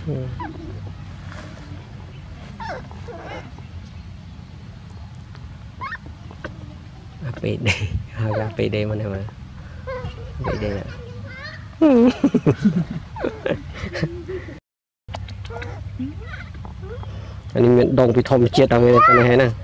PD agak PD mana mana PD ya anh mình đồng bị thom chết đâu nghe cái này nè